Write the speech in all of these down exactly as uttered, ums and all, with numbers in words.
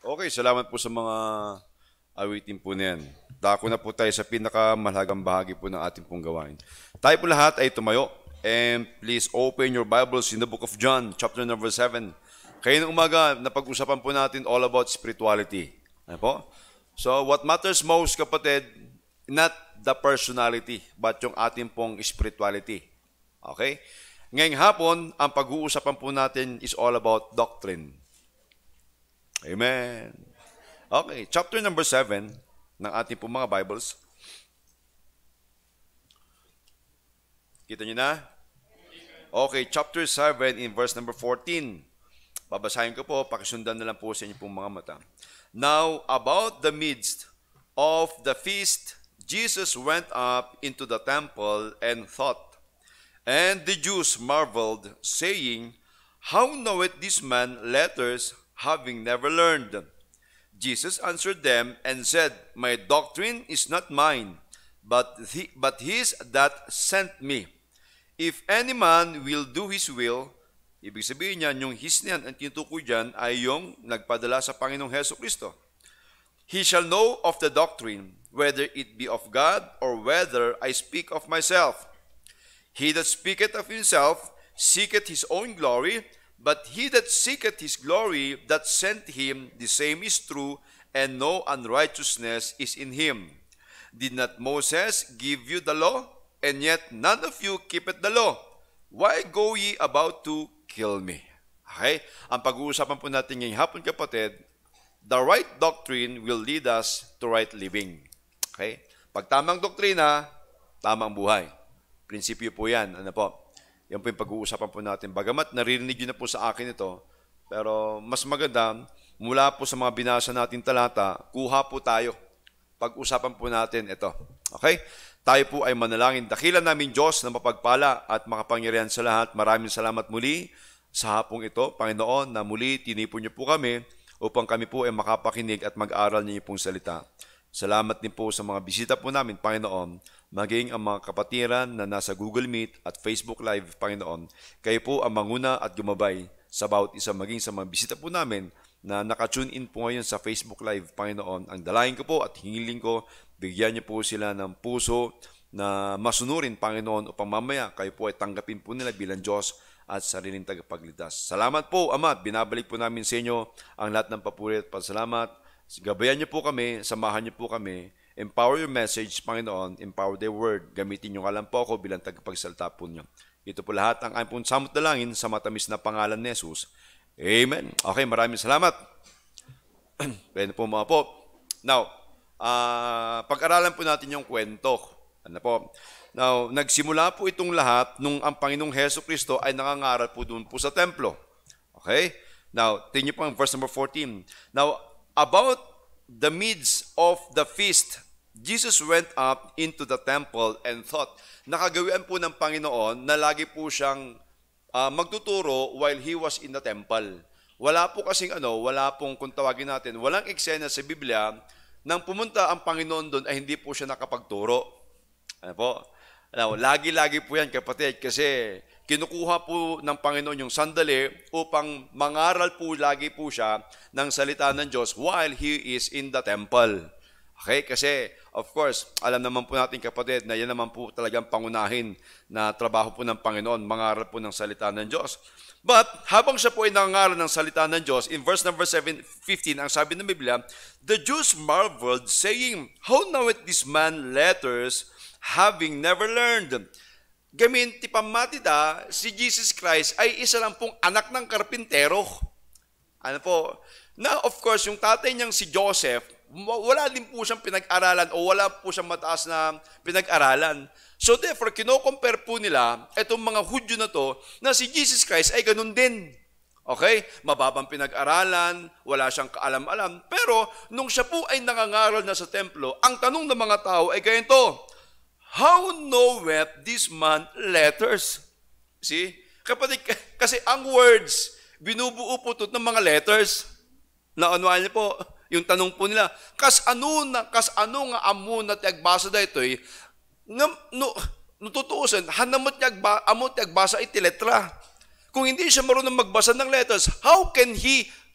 Okay, salamat po sa mga awitin po na yan. Dako na po tayo sa pinakamahalagang bahagi po ng ating pong gawain. Tayo po lahat ay tumayo. And please open your Bibles in the book of John, chapter number seven. Kayo ng umaga, napag-usapan po natin all about spirituality. Ano po? So, what matters most, kapatid, not the personality, but yung ating pong spirituality. Okay? Ngayong hapon, ang pag-uusapan po natin is all about doctrine. Amen. Okay, chapter number seven ng ating po mga Bibles. Kita nyo na? Okay, chapter seven in verse number fourteen. Babasahin ko po, pakisundan na lang po sa inyo pong mga mata. Now, about the midst of the feast, Jesus went up into the temple and taught. And the Jews marveled, saying, How knoweth this man letters, having never learned? Jesus answered them and said, My doctrine is not mine, but, the, but his that sent me. If any man will do his will, ibig sabihin niyan, yung his niyan, ang tinutukoy dyan ay yung nagpadala sa Panginoong Heso Kristo. He shall know of the doctrine, whether it be of God, or whether I speak of myself. He that speaketh of himself seeketh his own glory, but he that seeketh his glory that sent him, the same is true, and no unrighteousness is in him. Did not Moses give you the law? And yet none of you keepeth the law. Why go ye about to kill me? Okay? Ang pag-uusapan po natin ngayong hapon, kapatid, the right doctrine will lead us to right living. Okay? Pag tamang doktrina, tamang buhay. Prinsipyo po yan. Ano po? Yan po yung pag-uusapan po natin. Bagamat naririnig nyo na po sa akin ito, pero mas maganda, mula po sa mga binasa natin talata, kuha po tayo. Pag-usapan po natin ito. Okay? Tayo po ay manalangin. Dakilan namin Diyos na mapagpala at makapangyarihan sa lahat. Maraming salamat muli sa hapong ito, Panginoon, na muli tinipon niyo po kami upang kami po ay makapakinig at mag-aral niyo pong salita. Salamat din po sa mga bisita po namin, Panginoon, maging ang mga kapatiran na nasa Google Meet at Facebook Live, Panginoon. Kayo po ang manguna at gumabay sa bawat isa, maging sa mga bisita po namin na nakatune in po ngayon sa Facebook Live, Panginoon. Ang dalahin ko po at hingiling ko, bigyan niyo po sila ng puso na masunurin, Panginoon, upang mamaya kayo po ay tanggapin po nila bilang Diyos at sariling tagapagligtas. Salamat po, Ama, binabalik po namin sa inyo ang lahat ng papuri at pasalamat. Gabayan niyo po kami, samahan niyo po kami, empower your message, Panginoon, empower the word, gamitin niyo nga lang po ako bilang tagapagsalita po niyo. Ito po lahat ang aming pong samot dalangin sa matamis na pangalan ni Jesus. Amen. Okay, maraming salamat. Pwede po mga po. Now, uh, pag-aralan po natin yung kwento. Ano po? Now, nagsimula po itong lahat nung ang Panginoong Heso Kristo ay nangangaral po doon po sa templo. Okay? Now, tingnan po ang verse number fourteen. Now, about the midst of the feast, Jesus went up into the temple and taught. Nakagawian po ng Panginoon na lagi po siyang uh, magtuturo while He was in the temple. Wala po kasing ano, wala pong kung tawagin natin, walang eksena sa Biblia nang pumunta ang Panginoon doon ay hindi po siya nakapagturo. Ano po? Now, lagi-lagi po yan, kapatid, kasi kinukuha po ng Panginoon yung sandali upang mangaral po lagi po siya ng salita ng Diyos while He is in the temple. Okay? Kasi, of course, alam naman po natin, kapatid, na yan naman po talagang pangunahin na trabaho po ng Panginoon, mangaral po ng salita ng Diyos. But, habang siya po ay nangaral ng salita ng Diyos, in verse number seven, fifteen, ang sabi ng Biblia, the Jews marveled, saying, How knoweth this man letters, having never learned? Gamin, tipamatida, si Jesus Christ ay isa lang pong anak ng karpintero. Ano po? Na, of course, yung tatay niyang si Joseph, wala din po siyang pinag-aralan o wala po siyang mataas na pinag-aralan. So therefore, kino-compare po nila itong mga Hudyo na to na si Jesus Christ ay ganun din. Okay? Mababang pinag-aralan, wala siyang kaalam-alam. Pero nung siya po ay nangangaral na sa templo, ang tanong ng mga tao ay ganito, How knoweth this man letters? See? Kapatid, kasi ang words, binubuo po ito ng mga letters. Naunawaan niyo po, yung tanong po nila, kas ano na, kas ano nga amo na tiagbasa da ito eh, no, no, nututuusan, hanamot tiagba, amo tiagbasa iti letra. Kung hindi siya marunong magbasa ng letters, how can he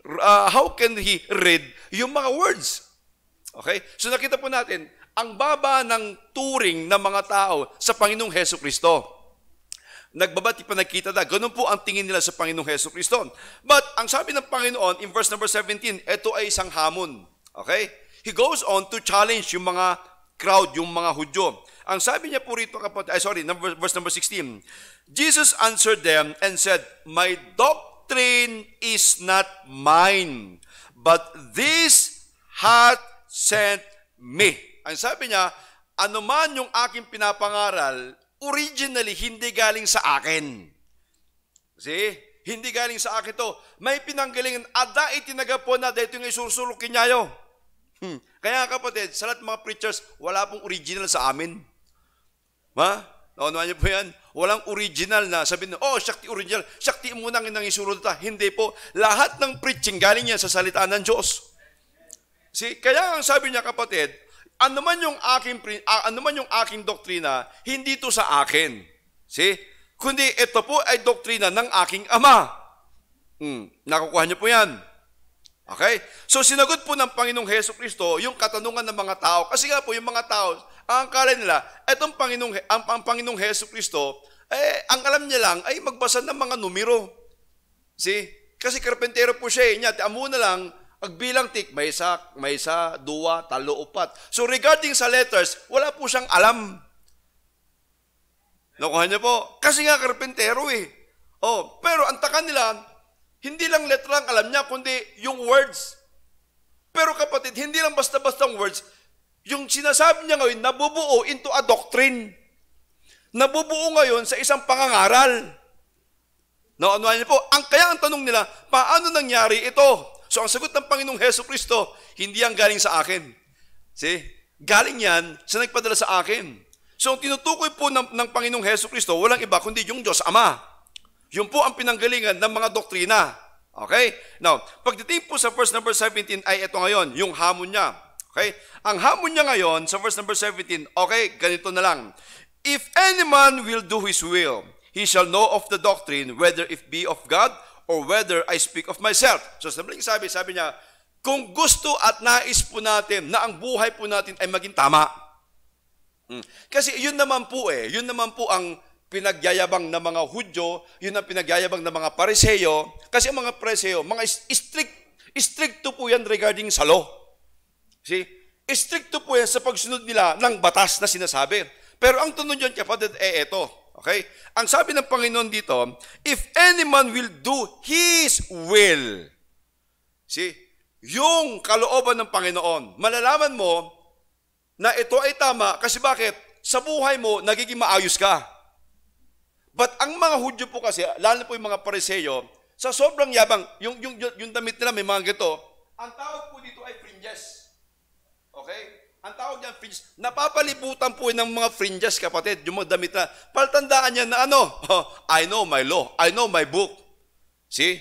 uh, how can he read yung mga words? Okay? So nakita po natin, ang baba ng turing ng mga tao sa Panginoong Heso Kristo. Nagbabati pa nagkita na. Ganun po ang tingin nila sa Panginoong Heso Kristo. But ang sabi ng Panginoon in verse number seventeen, ito ay isang hamon. Okay? He goes on to challenge yung mga crowd, yung mga Hudyo. Ang sabi niya po rito, kapatid, ay sorry, number, verse number sixteen, Jesus answered them and said, my doctrine is not mine, but this hath sent me. Ang sabi niya, anuman yung aking pinapangaral, originally, hindi galing sa akin. See? Hindi galing sa akin to. May pinanggalingan, ada itinaga po na dito yung isusurukin niyayo. Hmm. Kaya kapatid, sa lahat mga preachers, wala pong original sa amin. Ha? Naunawan niyo po yan? Walang original na sabihin, oh, Shakti original. Shakti muna ang inang isurod ta. Hindi po. Lahat ng preaching galing yan sa salita ng Diyos. See? Kaya ang sabi niya kapatid, ano man yung aking, uh, ano man yung aking doktrina, hindi to sa akin. See? Kundi ito po ay doktrina ng aking Ama. Hmm. Nakukuha niyo po yan. Okay? So sinagot po ng Panginoong Heso Kristo yung katanungan ng mga tao. Kasi nga po yung mga tao, ang akala nila, etong Panginoong, ang, ang Panginoong Heso Kristo, eh, ang alam niya lang ay magbasa ng mga numero. See? Kasi karpentero po siya. Eh. Niya, amo na lang, agbilang tik, may isa, may isa, dua, talo, upat. So regarding sa letters, wala po siyang alam. Nakuha niya po. Kasi nga karpentero eh. Oh, pero ang taka nila, hindi lang letra ang alam niya, kundi yung words. Pero kapatid, hindi lang basta-bastang words. Yung sinasabi niya ngayon, nabubuo into a doctrine. Nabubuo ngayon sa isang pangangaral. No, ano niyo po? Ang, kaya ang tanong nila, paano nangyari ito? So ang sagot ng Panginoong Heso Kristo, hindi yan galing sa akin. See? Galing yan sa nagpadala sa akin. So ang tinutukoy po ng, ng Panginoong Heso Kristo, walang iba kundi yung Diyos Ama. Yun po ang pinanggalingan ng mga doktrina. Okay? Now, pagdating po sa verse number seventeen ay ito ngayon, yung hamon niya. Okay? Ang hamon niya ngayon sa verse number seventeen, okay, ganito na lang. If any man will do his will, he shall know of the doctrine, whether it be of God or whether I speak of myself. So sabi, sabi, sabi niya, kung gusto at nais po natin na ang buhay po natin ay maging tama. Hmm. Kasi yun naman po eh, yun naman po ang pinagyayabang ng mga Hudyo, yun ang pinagyayabang ng mga Pariseyo. Kasi ang mga Pariseyo, mga strict, stricto po yan regarding sa law. See? Stricto po yan sa pagsunod nila ng batas na sinasabi. Pero ang tunod yun, kapatid, eh eto. Okay? Ang sabi ng Panginoon dito, if any man will do His will. See? Yung kalooban ng Panginoon, malalaman mo na ito ay tama kasi bakit? Sa buhay mo, nagiging maayos ka. But ang mga Hudyo po kasi, lalo na po yung mga Pariseyo, sa sobrang yabang, yung, yung, yung damit nila may mga ganito, ang tawag po dito ay fringes. Okay? Ang tawag niyan fringes. Napapalibutan po ng mga fringes, kapatid, yung mga damit na, paltandaan niya na ano, oh, I know my law, I know my book. See?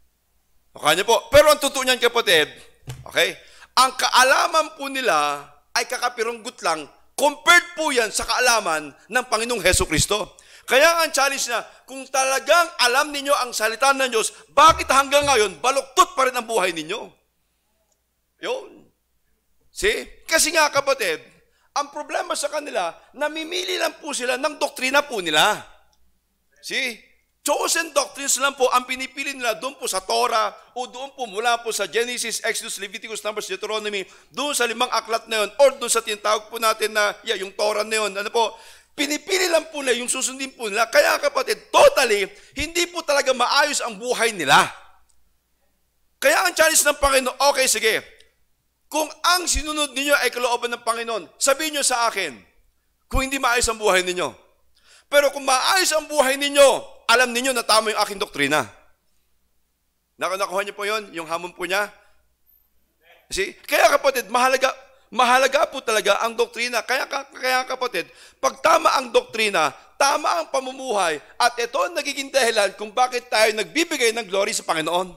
Okay niyo po. Pero ang totoo niyan, kapatid, okay? Ang kaalaman po nila ay kakapirunggut lang, compared po yan sa kaalaman ng Panginoong Heso Kristo. Kaya ang challenge na, kung talagang alam ninyo ang salita ng Diyos, bakit hanggang ngayon, baluktot pa rin ang buhay ninyo? Yun. See? Kasi nga kapatid, ang problema sa kanila, namimili lang po sila ng doktrina po nila. See? Chosen doctrines lang po ang pinipili nila doon po sa Torah o doon po mula po sa Genesis, Exodus, Leviticus, Numbers, Deuteronomy, doon sa limang aklat na yun or doon sa tinatawag po natin na yeah, yung Torah na yun. Ano po? Pinipili lang po nila yung susundin po nila. Kaya kapatid, totally, hindi po talaga maayos ang buhay nila. Kaya ang challenge ng Panginoon, okay, sige. Kung ang sinunod ninyo ay kalooban ng Panginoon, sabihin nyo sa akin, kung hindi maayos ang buhay ninyo. Pero kung maayos ang buhay ninyo, alam ninyo na tama yung aking doktrina. Nakuha niyo po yun, yung hamon po niya. See? Kaya kapatid, mahalaga, mahalaga po talaga ang doktrina. Kaya, kaya kapatid, pag tama ang doktrina, tama ang pamumuhay, at ito ang nagiging dahilan kung bakit tayo nagbibigay ng glory sa Panginoon.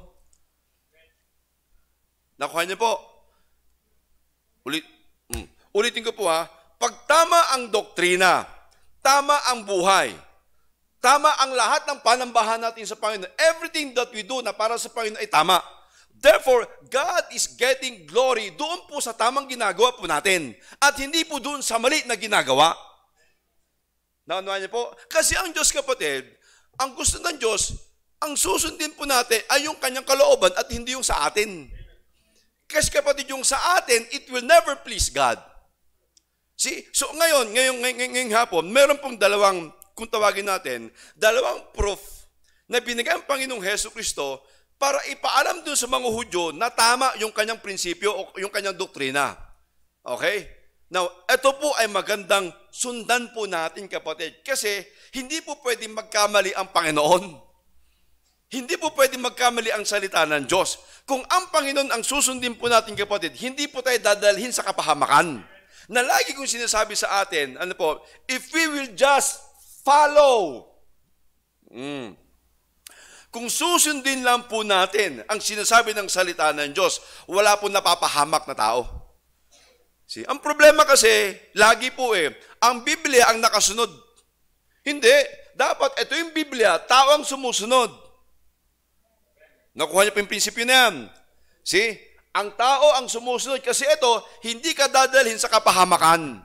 Nakuha niyo po. Ulit, mm, ulitin ko po ha. Pag tama ang doktrina, tama ang buhay, tama ang lahat ng panambahan natin sa Panginoon, everything that we do na para sa Panginoon ay tama. Therefore, God is getting glory doon po sa tamang ginagawa po natin. At hindi po doon sa mali na ginagawa. Naunawaan niyo po? Kasi ang Diyos, kapatid, ang gusto ng Diyos, ang susundin po natin ay yung kanyang kalooban at hindi yung sa atin. Kasi kapatid, yung sa atin, it will never please God. See? So ngayon, ngayong, ngayong, ngayong hapon, meron pong dalawang, kung tawagin natin, dalawang proof na binigay ang Panginoong Hesukristo para ipaalam dun sa mga Hudyo na tama yung kanyang prinsipyo o yung kanyang doktrina. Okay? Now, ito po ay magandang sundan po natin, kapatid. Kasi hindi po pwedeng magkamali ang Panginoon. Hindi po pwedeng magkamali ang salita ng Diyos. Kung ang Panginoon ang susundin po natin, kapatid, hindi po tayo dadalhin sa kapahamakan. Na lagi kong sinasabi sa atin, ano po, if we will just follow, mm, kung susundin lang po natin ang sinasabi ng salita ng Diyos, wala po napapahamak na tao. See, ang problema kasi, lagi po eh, ang Biblia ang nakasunod. Hindi. Dapat ito yung Biblia, tao ang sumusunod. Nakuha niyo po yung prinsipyo na yan. See? Ang tao ang sumusunod kasi ito, hindi ka dadalhin sa kapahamakan.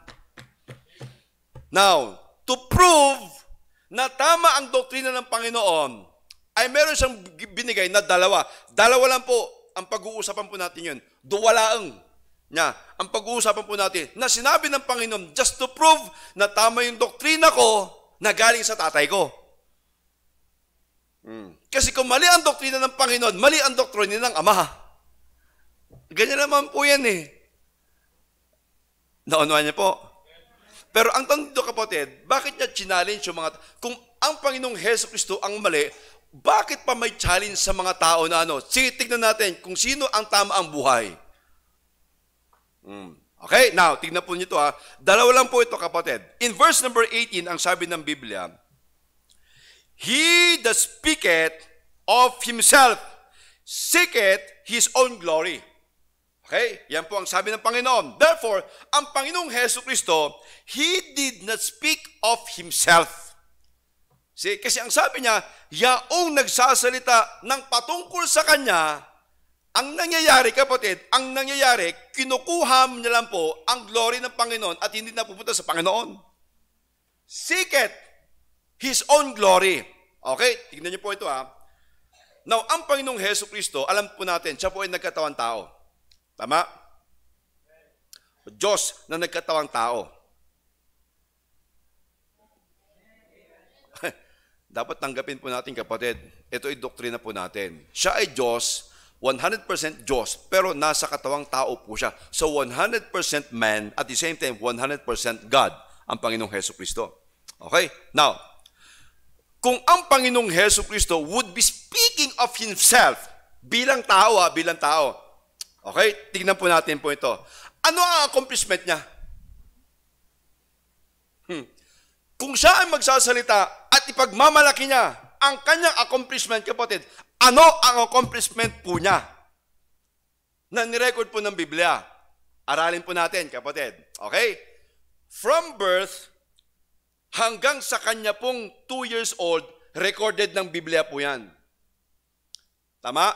Now, to prove na tama ang doktrina ng Panginoon, ay meron siyang binigay na dalawa. Dalawa lang po ang pag-uusapan po natin yun. Duwalaang niya. Ang pag-uusapan po natin na sinabi ng Panginoon just to prove na tama yung doktrina ko na galing sa tatay ko. Hmm. Kasi kung mali ang doktrina ng Panginoon, mali ang doktrina ng Ama. Ganyan naman po yan eh. Naunawan niya po. Pero ang tanong dito, kapatid, bakit niya challenge yung mga, kung ang Panginoong Hesukristo ang mali, bakit pa may challenge sa mga tao na ano? Sige, tignan natin kung sino ang tama ang buhay. Hmm. Okay, now, tignan po nyo ito ha. Dalawa lang po ito, kapatid. In verse number eighteen, ang sabi ng Biblia, He that speaketh of himself seeketh his own glory. Okay? Yan po ang sabi ng Panginoon. Therefore, ang Panginoong Hesukristo, He did not speak of Himself. See, kasi ang sabi niya, yaong nagsasalita ng patungkol sa Kanya, ang nangyayari, kapatid, ang nangyayari, kinukuha niya lang po ang glory ng Panginoon at hindi na pupunta sa Panginoon. Seeketh His own glory. Okay? Tignan niyo po ito ha. Now, ang Panginoong Hesukristo, alam po natin, siya po ay nagkatawang tao. Tama? Diyos na nagkatawang tao. Dapat tanggapin po natin, kapatid, ito ay doktrina po natin. Siya ay Diyos, one hundred percent Diyos, pero nasa katawang tao po siya. So one hundred percent man, at the same time, one hundred percent God, ang Panginoong Hesukristo. Okay? Now, kung ang Panginoong Hesukristo would be speaking of Himself, bilang tao ha, bilang tao. Okay? Tignan po natin po ito. Ano ang accomplishment niya? Hmm. Kung siya ay magsasalita at ipagmamalaki niya ang kanyang accomplishment, kapatid, ano ang accomplishment po niya? Na nirecord po ng Biblia. Aralin po natin, kapatid. Okay? From birth hanggang sa kanya pong two years old, recorded ng Biblia po yan. Tama?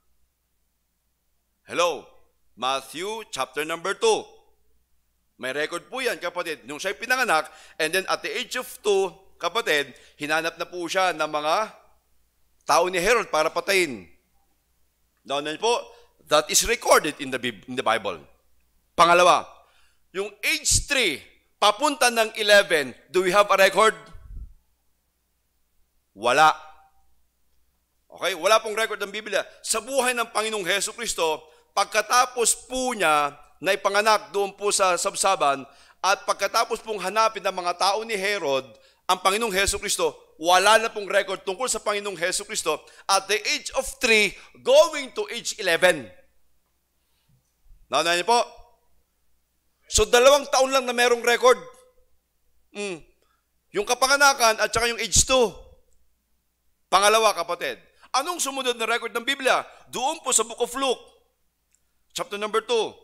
Hello? Matthew chapter number two. May record po yan, kapatid. Nung siya'y pinanganak, and then at the age of two, kapatid, hinanap na po siya ng mga tao ni Herod para patayin. Now, po, that is recorded in the, in the Bible. Pangalawa, yung age three, papunta ng eleven, do we have a record? Wala. Okay? Wala pong record ng Biblia. Sa buhay ng Panginoong Hesukristo, pagkatapos po niya na ipanganak doon po sa sabsaban at pagkatapos pong hanapin ng mga tao ni Herod, ang Panginoong Hesukristo, wala na pong record tungkol sa Panginoong Hesukristo at the age of three going to age eleven. Nauna niyo po? So, dalawang taon lang na merong record. Mm. Yung kapanganakan at saka yung age two. Pangalawa, kapatid. Anong sumunod na record ng Biblia? Doon po sa Book of Luke. Chapter number two.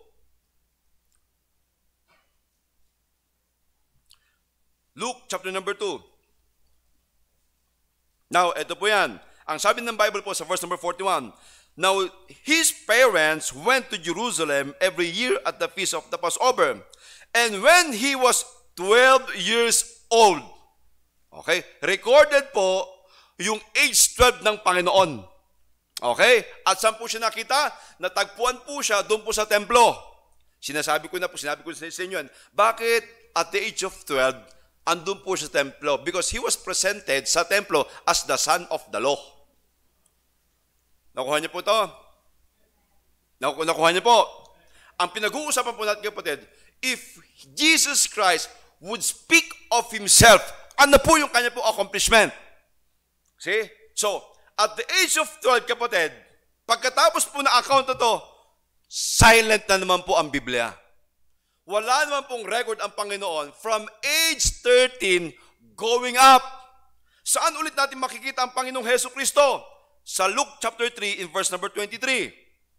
Luke chapter number two. Now, ito po yan. Ang sabi ng Bible po sa verse number forty-one, Now, his parents went to Jerusalem every year at the feast of the Passover. And when he was twelve years old, okay, recorded po yung age twelve ng Panginoon. Okay? At saan po siya nakita? Natagpuan po siya doon po sa templo. Sinasabi ko na po, sinabi ko sa inyo yan. Bakit at the age of twelve, andun po sa templo? Because he was presented sa templo as the son of the law. Nakuha niyo po ito? Naku nakuha niyo po? Ang pinag-uusapan po natin, kapatid, if Jesus Christ would speak of himself, ano po yung kanya po accomplishment? See? So, at the age of twelve, kapatid, pagkatapos po na account na to, silent na naman po ang Biblia. Wala naman pong record ang Panginoon from age thirteen going up. Saan ulit natin makikita ang Panginoong Hesus Kristo? Sa Luke chapter three in verse number twenty-three.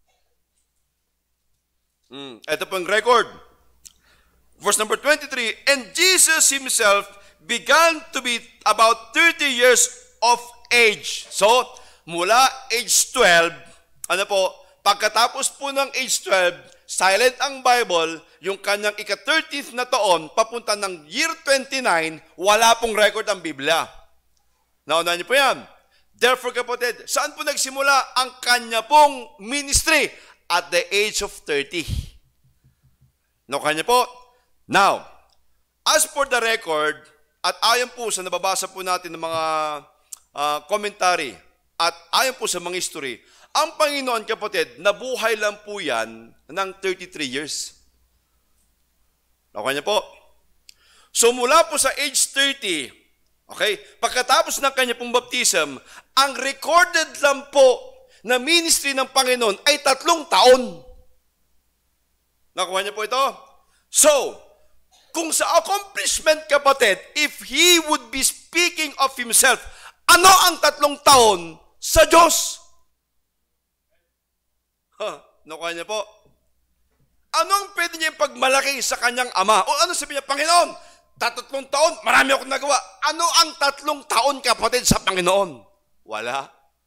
Hmm, ito po yung record. Verse number twenty-three, and Jesus himself began to be about thirty years of age. So, mula age twelve, ano po, pagkatapos po ng age twelve, silent ang Bible, yung kanyang ika-thirtieth na taon, papunta ng year twenty-nine, wala pong record ang Biblia. Naunahan niyo po yan. Therefore, kapatid, saan po nagsimula ang kanya pong ministry? At the age of thirty. Naunahan niyo po? Now, as for the record, at ayon po sa nababasa po natin ng mga uh, commentary, at ayon po sa mga history, ang Panginoon, kapatid, nabuhay lang po yan ng thirty-three years. Nakuha niyo po? So mula po sa age thirty, okay, pagkatapos ng kanya pong baptism, ang recorded lang po na ministry ng Panginoon ay tatlong taon. Nakuha niyo po ito? So, kung sa accomplishment, kapatid, if he would be speaking of himself, ano ang tatlong taon sa Diyos? Huh, nakuha niya po. Ano ang pwede niya pagmalaki sa kanyang ama? O ano sabi niya, Panginoon, tatlong taon, marami akong nagawa. Ano ang tatlong taon, kapatid, sa Panginoon? Wala.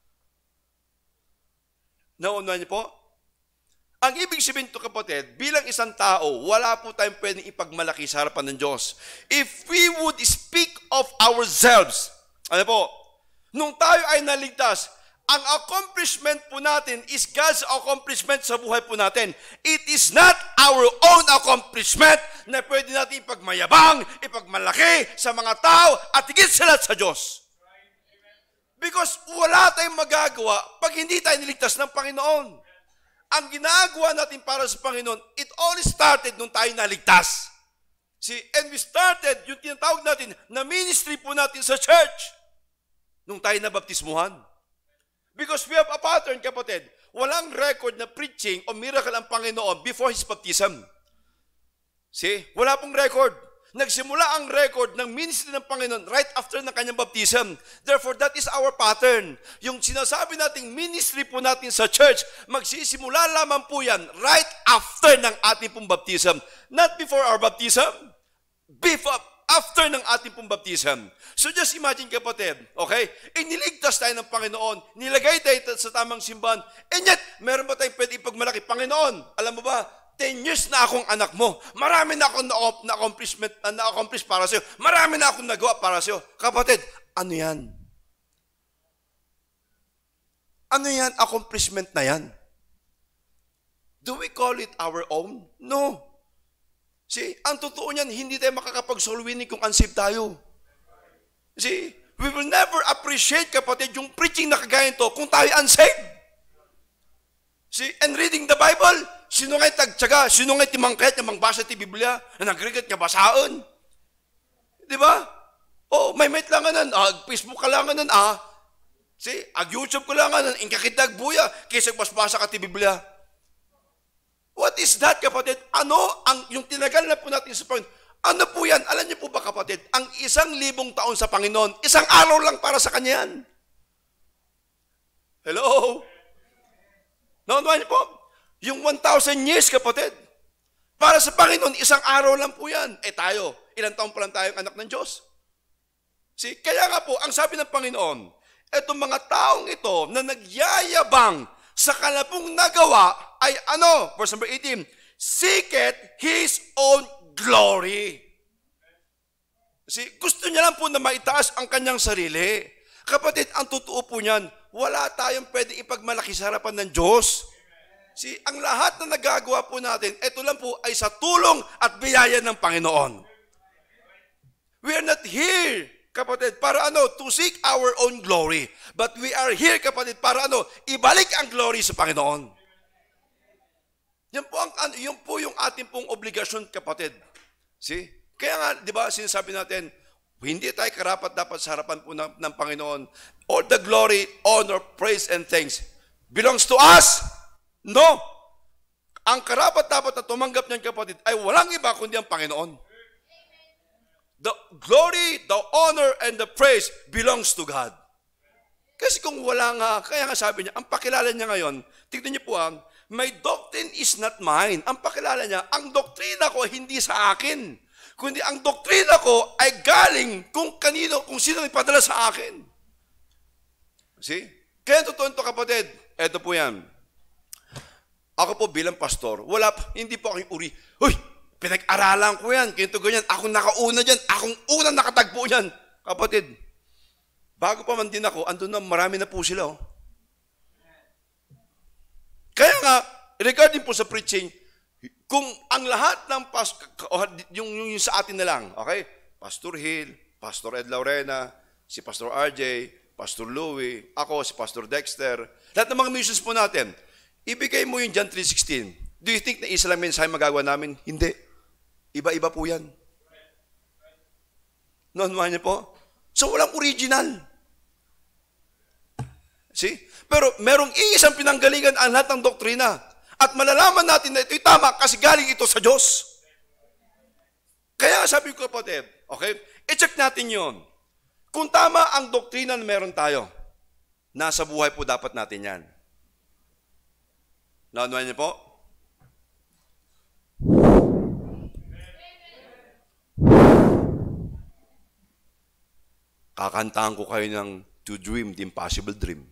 Naunahan niyo po? Ang ibig sabihin ito, kapatid, bilang isang tao, wala po tayong pwedeng ipagmalaki sa harapan ng Diyos. If we would speak of ourselves, ano po, nung tayo ay naligtas, ang accomplishment po natin is God's accomplishment sa buhay po natin. It is not our own accomplishment na pwede natin ipagmayabang, ipagmalaki sa mga tao at higit sila sa Diyos. Because wala tayong magagawa pag hindi tayo niligtas ng Panginoon. Ang ginagawa natin para sa Panginoon, it all started nung tayo naligtas. See, and we started, yung tinatawag natin, na ministry po natin sa church, nung tayo nabaptismuhan. Because we have a pattern, kapatid. Walang record na preaching o miracle ang Panginoon before His baptism. See? Wala pong record. Nagsimula ang record ng ministry ng Panginoon right after ng kanyang baptism. Therefore, that is our pattern. Yung sinasabi nating ministry po natin sa church, magsisimula lamang po yan right after ng ating pong baptism. Not before our baptism. Before, after ng ating pong baptism. So just imagine, kapatid, okay? Iniligtas tayo ng Panginoon, nilagay tayo sa tamang simbahan, and yet, meron ba tayong pwede ipagmalaki? Panginoon, alam mo ba, ten years na akong anak mo, marami na akong na-accomplishment, na-accomplish para sa'yo, marami na akong nagawa para sa'yo. Kapatid, ano yan? Ano yan, accomplishment na yan? Do we call it our own? No. See, ang totoo niyan, hindi tayo makakapag-solwinig kung unsaved tayo. See, we will never appreciate, kapatid, yung preaching na kagaya ito kung tayo unsaved. See, and reading the Bible, sino ngay tagtsaga, sino ngay timangkayat nga mangbasa ti Biblia, na nagrigat nga basaan. Di ba? Oh, may mate lang nga ah, Facebook ka lang nga ah. See, ag YouTube ko lang nga ingkakitag buya, kaysa basbasa ka ti Biblia. What is that, kapatid? Ano ang, yung tinagal na po natin sa Panginoon? Ano po yan? Alam niyo po ba, kapatid? Ang isang libong taon sa Panginoon, isang araw lang para sa Kanya yan. Hello? Naunawaan niyo po? Yung one thousand years, kapatid. Para sa Panginoon, isang araw lang po yan. Eh tayo, ilang taon pa lang tayong anak ng Diyos? See, kaya nga po, ang sabi ng Panginoon, etong mga taong ito na nagyayabang sa kanya pong nagawa ay ano? Verse number eighteen, seeketh His own glory. Kasi gusto niya lang po na maitaas ang kanyang sarili. Kapatid, ang totoo po niyan, wala tayong pwedeng ipagmalaki sa harapan ng Diyos. Si ang lahat na nagagawa po natin, ito lang po ay sa tulong at biyaya ng Panginoon. We are not here, kapatid, para ano, to seek our own glory. But we are here, kapatid, para ano, ibalik ang glory sa Panginoon. Yan po, ang, yan po yung ating pong obligasyon, kapatid. See? Kaya nga, di ba, sinasabi natin, hindi tayo karapat dapat sa harapan po ng, ng Panginoon. All the glory, honor, praise, and thanks belongs to us. No. Ang karapat dapat na tumanggap niyan, kapatid, ay walang iba kundi ang Panginoon. The glory, the honor, and the praise belongs to God. Kasi kung wala nga, kaya nga sabi niya, ang pakilala niya ngayon, tignan niyo po ang, my doctrine is not mine. Ang pakilala niya, ang doktrina ko hindi sa akin. Kundi ang doktrina ko ay galing kung kanino, kung sino ipadala sa akin. See? Kaya totoo ito, kapatid. Ito po yan. Ako po bilang pastor, wala pa, hindi po aking uri. Hoy, pinag-aralan ko yan, ganito ganyan, akong nakauna dyan, akong unang nakatagpo yan. Kapatid, bago pa man din ako, andun na, marami na po sila. Oh. Kaya nga, regarding po sa preaching, kung ang lahat ng pas, yung, yung, yung sa atin na lang, okay? Pastor Hill, Pastor Ed Laurena, si Pastor R J, Pastor Louie, ako, si Pastor Dexter, lahat ng mga missions po natin, ibigay mo yung John three sixteen. Do you think na isa lang mensahe magagawa namin? Hindi. Iba-iba po yan. Noon mo niya po? So, walang original. See? Pero merong iisang pinanggalingan ang lahat ng doktrina. At malalaman natin na ito'y tama kasi galing ito sa Diyos. Kaya sabi ko, kapatid, okay, i-check natin yon. Kung tama ang doktrina na meron tayo, nasa buhay po dapat natin yan. Naunawan niyo po? Kakantahan ko kayo ng To Dream the Impossible Dream.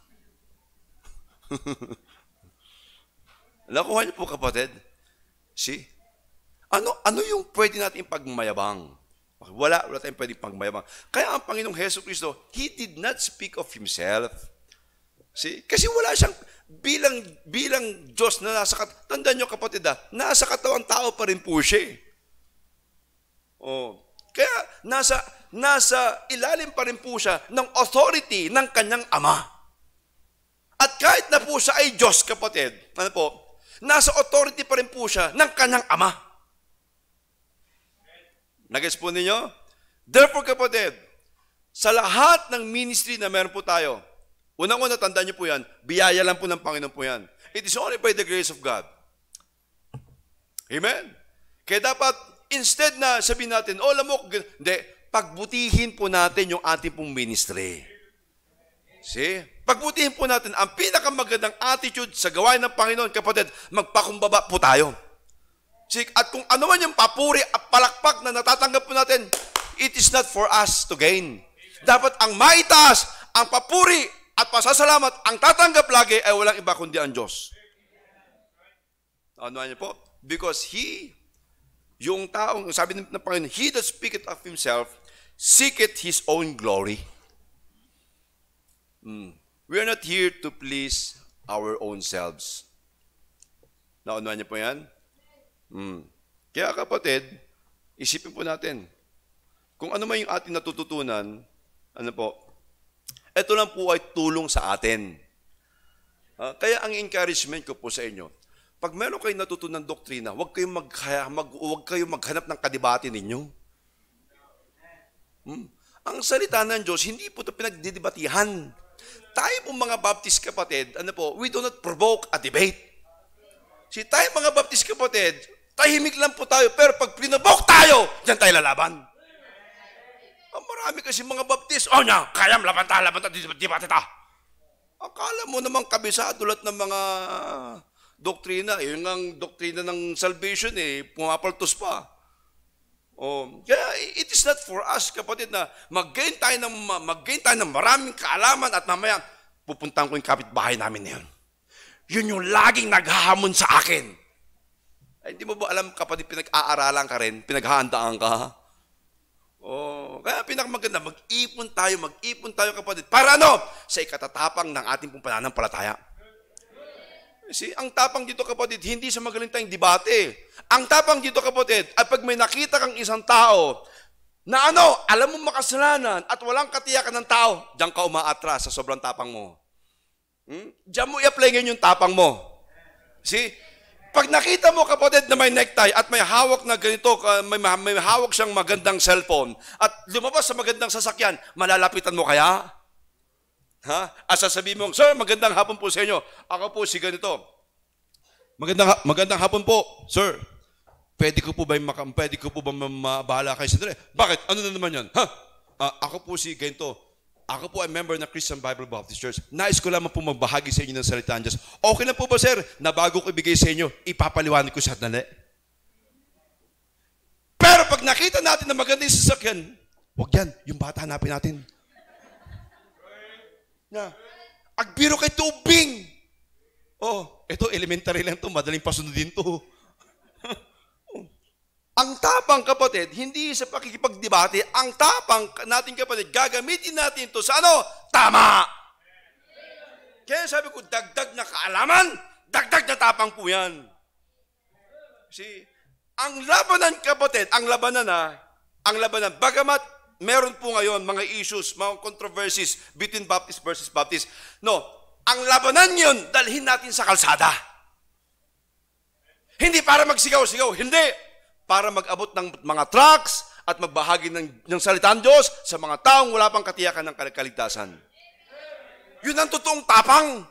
Nakuha niyo po, kapatid? See? Ano, ano yung pwede natin pagmayabang? Wala, wala tayong pwede pagmayabang. Kaya ang Panginoong Hesus Kristo, He did not speak of Himself. See? Kasi wala siyang, bilang, bilang Diyos na nasa katawan, tandaan niyo, kapatid, ah, nasa katawang tao pa rin po siya. Oh. Kaya nasa, nasa ilalim pa rin po siya ng authority ng kanyang Ama. At kahit na po siya ay Diyos, kapatid, ano po, nasa authority pa rin po siya ng kanyang Ama. Nag-gets po ninyo? Therefore, kapatid, sa lahat ng ministry na meron po tayo, unang-una, tandaan niyo po yan, biyaya lang po ng Panginoon po yan. It is only by the grace of God. Amen? Kaya dapat, instead na sabihin natin, oh, lamok, hindi, pagbutihin po natin yung ating pong ministry. See? Pagbutihin po natin ang pinakamagandang attitude sa gawain ng Panginoon, kapatid, magpakumbaba po tayo. See? At kung ano man yung papuri at palakpak na natatanggap po natin, it is not for us to gain. Dapat ang maitaas, ang papuri at pasasalamat, ang tatanggap lagi ay walang iba kundi ang Diyos. Ano niyo po? Because He, yung taong, sabi ng Panginoon, He that speaketh of Himself, seeketh His own glory. Hmm. We are not here to please our own selves. Naunawan niyo po yan? Hmm. Kaya, kapatid, isipin po natin, kung ano man yung ating natututunan, ano po, ito lang po ay tulong sa atin. Uh, kaya ang encouragement ko po sa inyo, pag meron kayong natutunan doktrina, huwag kayong, mag, mag, huwag kayong maghanap ng kadibate ninyo. Hmm. Ang salita ng Diyos, hindi po ito pinagdidibatihan. Tayo po mga Baptist, kapatid, ano po, we do not provoke a debate. Si tayo mga Baptist, kapatid, tahimik lang po tayo, pero pag pinaboke tayo, diyan tayo lalaban. Ang marami kasi mga Baptist, oh niya, kaya laban tayo, laban tayo, di ba tita? Akala mo naman kabisado lahat ng mga doktrina, yung ang doktrina ng salvation, eh, pumapaltos pa. Oh, kaya it is not for us, kapatid, na mag-gain tayo ng, mag-gain tayo ng maraming kaalaman at mamaya pupuntahan ko yung kapitbahay namin na yun. Yun yung laging naghahamon sa akin. Ay, hindi mo ba alam, kapatid, pinag-aaralan ka rin, pinaghahandaan ka? Oh, kaya pinakamaganda, mag-ipon tayo, mag-ipon tayo, kapatid. Para ano? Sa ikatatapang ng ating pong pananampalataya. See, ang tapang dito, kapatid, hindi sa magaling tayong debate. Ang tapang dito, kapatid, at pag may nakita kang isang tao na ano, alam mo makasalanan at walang katiyakan ng tao, diyan ka umaatras sa sobrang tapang mo. Hmm? Diyan mo i-apply ngayon yung tapang mo. See? Pag nakita mo, kapatid, na may necktie at may hawak na ganito, may, may hawak siyang magandang cellphone at lumabas sa magandang sasakyan, malalapitan mo kaya? Ha? At sasabihin mo, sir, magandang hapon po sa inyo. Ako po si ganito. Magandang, magandang hapon po, sir. Pwede ko po ba makam, pwede ko po ba mabahala kayo sa dali? Bakit? Ano na naman yan? Ha? Uh, ako po si ganito. Ako po ay member ng Christian Bible Baptist Church. Nais ko lamang po magbahagi sa inyo ng salita ng Diyos. Okay na po ba, sir, na bago ko ibigay sa inyo, ipapaliwanag ko sa dali? Pero pag nakita natin na maganda yung sasakyan, huwag yan, yung bata hanapin natin. Na, agbiro kay tubing. Oh, ito elementary lang to, madaling pasunodin to. Ang tapang, kapatid, hindi sa pakikipagdebate, ang tapang natin, kapatid, gagamitin natin ito sa ano? Tama! Kaya sabi ko, dagdag na kaalaman, dagdag na tapang po yan. See, ang labanan, kapatid, ang labanan na, ang labanan, bagamat meron po ngayon mga issues, mga controversies between Baptist versus Baptist, no, ang labanan yun, dalhin natin sa kalsada. Hindi para magsigaw-sigaw, hindi. Para mag-abot ng mga trucks at magbahagi ng, ng salita ng Diyos sa mga taong wala pang katiyakan ng kaligtasan. Yun ang totoong tapang.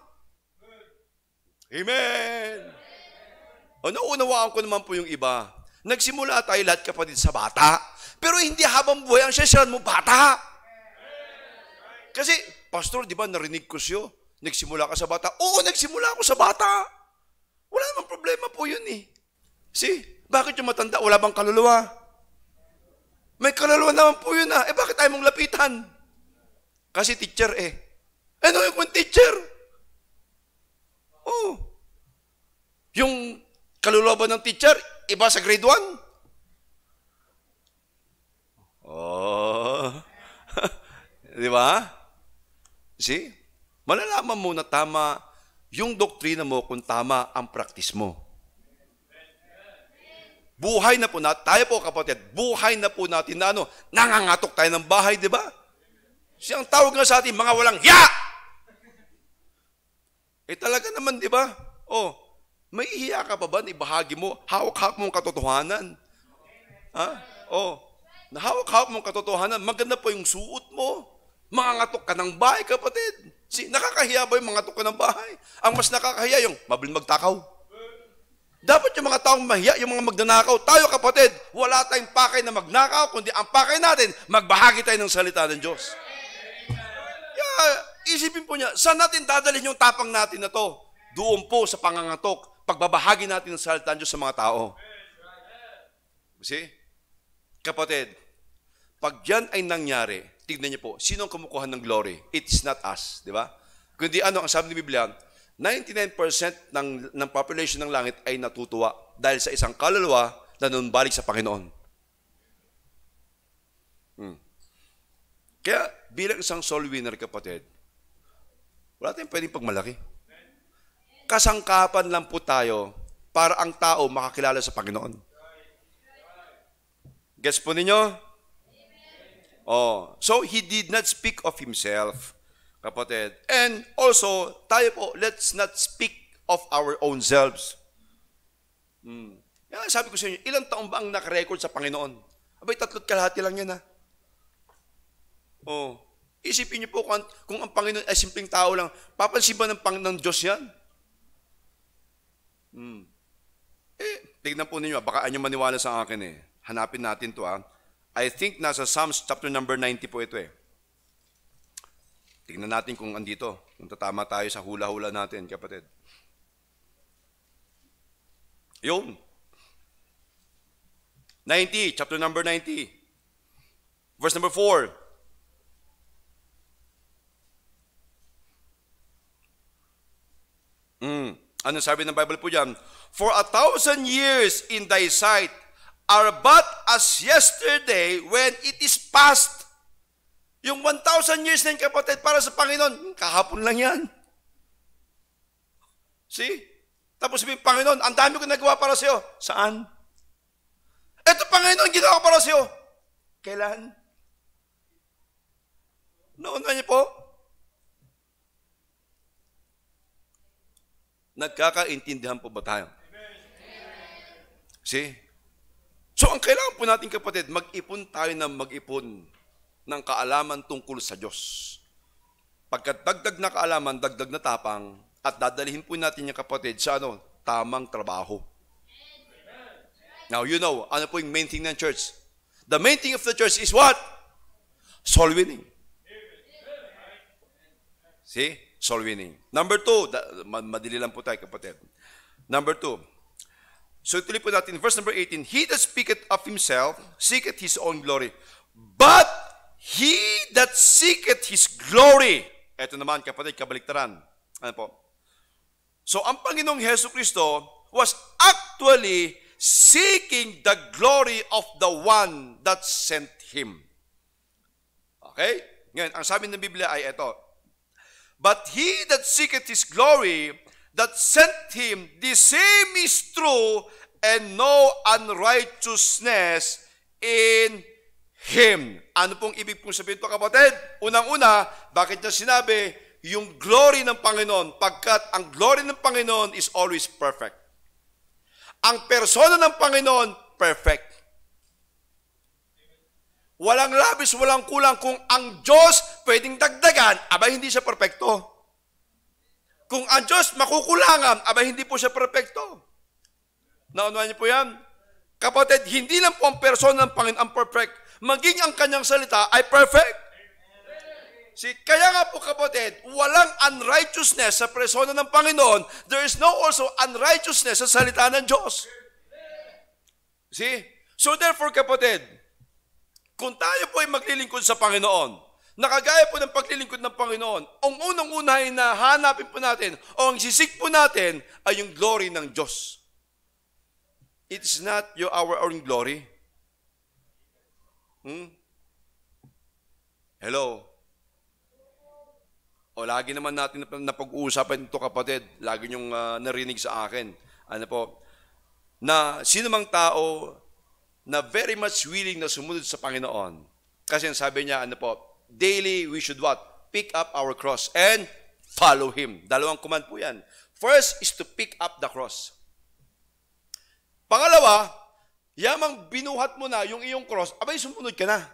Amen. O, naunawaan ko naman po yung iba. Nagsimula tayo lahat, kapatid, sa bata. Pero hindi habang buhay ang sesyon mo, bata. Kasi, pastor, di ba narinig ko siyo? Nagsimula ka sa bata? Oo, nagsimula ako sa bata. Wala namang problema po yun eh. See? Bakit yung matanda? Wala bang kaluluwa? May kaluluwa naman po yun ah. Eh bakit tayo mong lapitan? Kasi teacher eh. Ano yung teacher? Oh. Yung kaluluwa ba ng teacher, iba sa grade one? Oh. Di ba? See? Malalaman mo na tama yung doktrina mo kung tama ang practice mo. Buhay na po natin, tayo po, kapatid, buhay na po natin na ano, nangangatok tayo ng bahay, di ba? Siyang tawag nga sa atin, mga walang ya! Eh talaga naman, di ba? Oh, may hiya ka pa ba? Ibahagi mo, hawak-hawak mong katotohanan. Ha? Oh, nahawak-hawak mong katotohanan, maganda po yung suot mo. Mangangatok ka ng bahay, kapatid. Si, nakakahiya ba yung mangatok ka ng bahay? Ang mas nakakahiya yung mabiling magtakaw. Dapat yung mga taong mahiya, yung mga magnanakaw, tayo, kapatid, wala tayong pakay na magnakaw, kundi ang pakay natin, magbahagi tayo ng salita ng Diyos. Yeah, isipin po niya, saan natin dadalhin yung tapang natin na to? Doon po sa pangangatok, pagbabahagi natin ng salita ng Diyos sa mga tao. See? Kapatid, pag yan ay nangyari, tignan niyo po, sino ang kumukuha ng glory? It is not us, di ba? Kundi ano ang sabi ng Biblia? ninety-nine percent ng, ng population ng langit ay natutuwa dahil sa isang kaluluwa na nanunbalik sa Panginoon. Hmm. Kaya bilang isang soul winner, kapatid, wala tayong pwedeng pagmalaki. Kasangkapan lang po tayo para ang tao makakilala sa Panginoon. Gets po ninyo? Oh, so he did not speak of himself, kapatid. And also, tayo po, let's not speak of our own selves. Hmm. Yan, sabi ko sa inyo, ilang taon ba ang nakarecord sa Panginoon? Abay, tatlot kalahati lang yan ha. Oh, isipin niyo po kung, kung ang Panginoon ay simpleng tao lang, papansin ba ng Panginoon ng Diyos yan? Hmm. Eh, tignan po ninyo, baka anyo maniwala sa akin eh. Hanapin natin to ha. I think nasa Psalms chapter number ninety po ito eh. Tingnan natin kung andito, kung tatama tayo sa hula-hula natin, kapatid. Yun. ninety, chapter number ninety. Verse number four. Mm. Ano sabi ng Bible po dyan? For a thousand years in thy sight are but as yesterday when it is past. Yung one thousand years na yun, kapatid, para sa Panginoon, kahapon lang yan. See? Tapos sabihin, Panginoon, ang dami ko nagawa para sa'yo. Saan? Ito, Panginoon, ginawa ko para sa'yo. Kailan? Noon na niyo po? Nagkakaintindihan po ba tayo? See? So, ang kailangan po natin, kapatid, mag-ipon tayo na mag-ipon ng kaalaman tungkol sa Diyos. Pagkat dagdag na kaalaman, dagdag na tapang, at dadalihin po natin yung kapatid sa ano, tamang trabaho. Now, you know, ano po yung main thing ng church? The main thing of the church is what? Soul winning. See? Soul winning. Number two, madali lang po tayo, kapatid. Number two, so tuloy po natin, verse number eighteen, he that speaketh of himself seeketh his own glory, but he that seeketh his glory, eto naman, kapatid, kabaliktaran. Ano po? So, ang Panginoong Hesus Kristo was actually seeking the glory of the one that sent him. Okay? Ngayon, ang sabi ng Biblia ay ito, but he that seeketh his glory, that sent him, the same is true, and no unrighteousness in him. Ano pong ibig pong sabihin ito, kapatid? Unang-una, bakit niya sinabi, yung glory ng Panginoon, pagkat ang glory ng Panginoon is always perfect. Ang persona ng Panginoon, perfect. Walang labis, walang kulang. Kung ang Diyos pwedeng dagdagan, abay hindi siya perfecto. Kung ang Diyos makukulangan, abay hindi po siya perfecto. Naunawan niyo po yan? Kapatid, hindi lang po ang persona ng Panginoon ang perfect, maging ang kanyang salita ay perfect. See, kaya nga po, kapatid, walang unrighteousness sa persona ng Panginoon. There is no also unrighteousness sa salita ng Diyos. See? So therefore, kapatid, kung tayo po ay maglilingkod sa Panginoon, nakagaya po ng paglilingkod ng Panginoon, ang unang-unahin na hanapin po natin o ang sisik po natin ay yung glory ng Diyos. It's not your our own glory. Hmm? Hello? O lagi naman natin napag-uusapan ito, kapatid. Lagi niyong uh, narinig sa akin. Ano po? Na sino mang tao na very much willing na sumunod sa Panginoon. Kasi sabi niya, ano po, daily we should what? Pick up our cross and follow Him. Dalawang command po yan. First is to pick up the cross. Pangalawa, yamang binuhat mo na yung iyong cross, abay sumunod ka na.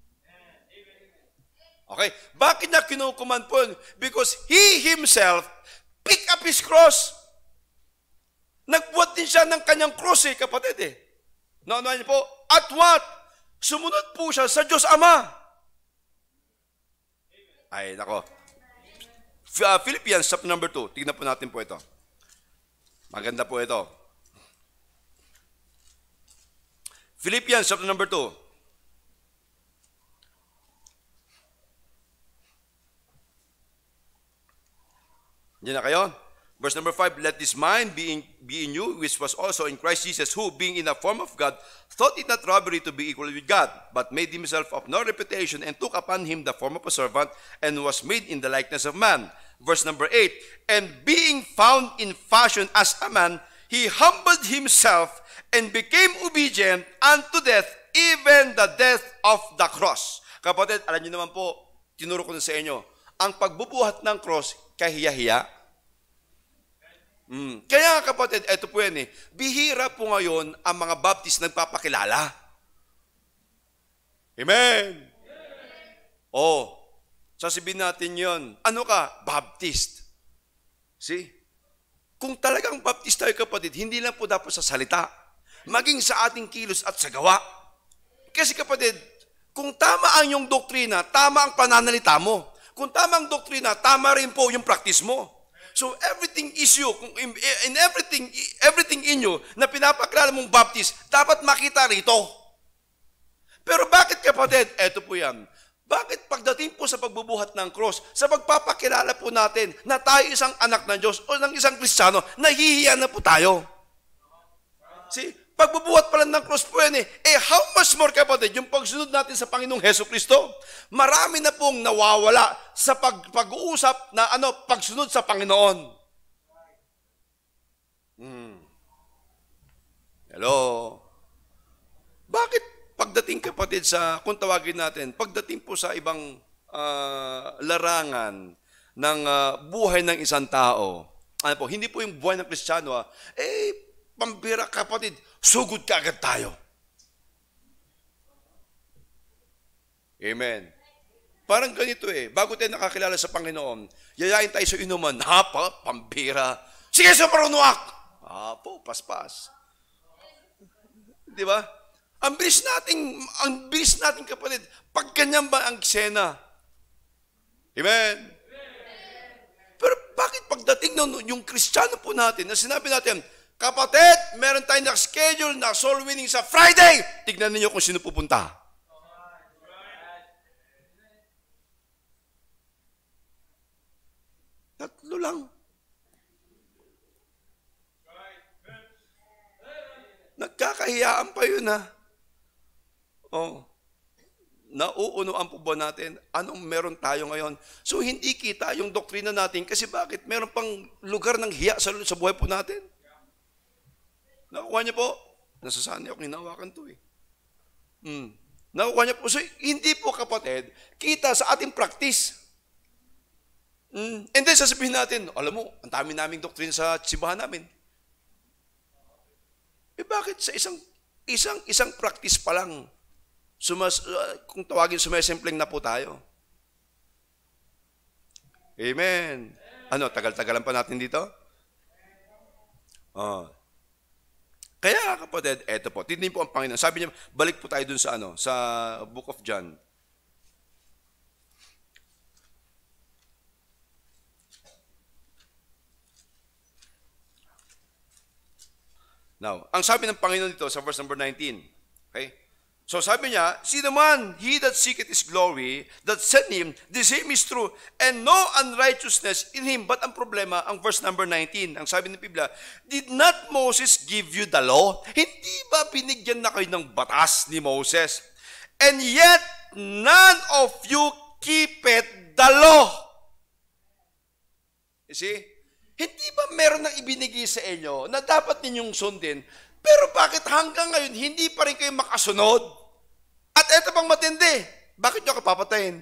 Okay? Bakit niya kinukuman po? Because He Himself pick up His cross. Nagbuhat din siya ng kanyang cross eh, kapatid eh. Naunahan niyo po, at what? Sumunod po siya sa Diyos Ama. Ay, nako. Uh, Philippians chapter number two. Tignan po natin po ito. Maganda po ito. Philippians chapter number two. Diyan na kayo? Verse number five, let this mind be in, be in you, which was also in Christ Jesus, who, being in the form of God, thought it not robbery to be equal with God, but made himself of no reputation, and took upon him the form of a servant, and was made in the likeness of man. Verse number eight, and being found in fashion as a man, he humbled himself, and became obedient unto death, even the death of the cross. Kapatid, alam niyo naman po, tinuro ko na sa inyo, ang pagbubuhat ng cross, kahiya-hiya. Mm. Kaya kapatid, eto po yan eh, bihira po ngayon ang mga Baptist nagpapakilala. Amen! Amen. Oh, sasabihin natin yon. Ano ka? Baptist. See? Kung talagang Baptist tayo, kapatid, hindi lang po dapat sa salita, maging sa ating kilos at sa gawa. Kasi kapatid, kung tama ang iyong doktrina, tama ang pananalita mo. Kung tama ang doktrina, tama rin po yung practice mo. So everything is you, in everything everything in you na pinapakilala mong Baptist, dapat makita rito. Pero bakit, kapatid? Eto po yan. Bakit pagdating po sa pagbubuhat ng cross, sa pagpapakilala po natin na tayo isang anak ng Diyos o ng isang Kristiyano, nahihiya na po tayo? See, pagbubuhat pala ng cross po yan eh. Eh, how much more, kapatid, yung pagsunod natin sa Panginoong Heso Kristo? Marami na pong nawawala sa pag, pag-uusap na ano, pagsunod sa Panginoon. Hmm. Hello? Bakit pagdating, kapatid, sa, kung tawagin natin, pagdating po sa ibang uh, larangan ng uh, buhay ng isang tao, ano po, hindi po yung buhay ng Kristiyano, ah, eh, pambira, kapatid, sugod ka agad tayo. Amen. Parang ganito eh, bago tayo nakakilala sa Panginoon, yayain tayo sa inuman, hapa, pambira, sige sa parunuak, hapo, paspas. Di ba? Ang bilis natin, ang bilis natin, kapatid, pag ganyan ba ang eksena? Amen? Pero bakit pagdating nun, yung Kristiyano po natin, na sinabi natin, kapatid, meron tayong naka-schedule na soul winning sa Friday, tignan ninyo kung sino pupunta. Tatlo lang. Nagkakahiyaan pa yun, ha? Oh, nauunuan po ba natin anong meron tayo ngayon? So, hindi kita yung doktrina natin kasi bakit? Meron pang lugar ng hiya sa, sa buhay po natin. Nakukuha niyo po? Nasasanay ako, hinawakan to eh. Hmm. Nakukuha niyo po? So, hindi po, kapatid, kita sa ating practice. Hmm. And then, sasabihin natin, alam mo, ang dami naming doktrina sa simbahan namin. Eh, bakit sa isang, isang, isang practice pa lang, Sumas, uh, kung tawagin, sumesimpleng na po tayo. Amen. Ano, tagal-tagalan pa natin dito? Oh. Kaya, kapatid, eto po, tinin po ang Panginoon. Sabi niya, balik po tayo dun sa ano, sa Book of John. Now, ang sabi ng Panginoon dito sa verse number nineteen, okay? So sabi niya, sino man, he that seeketh his glory, that sent him, the same is true, and no unrighteousness in him. But ang problema, ang verse number nineteen, ang sabi ng Biblia, did not Moses give you the law? Hindi ba binigyan na kayo ng batas ni Moses? And yet, none of you keepeth the law. You see? Hindi ba meron nang ibinigay sa inyo na dapat ninyong sundin? Pero bakit hanggang ngayon, hindi pa rin kayo makasunod? At eto pang matindi, bakit nyo kapapatayin?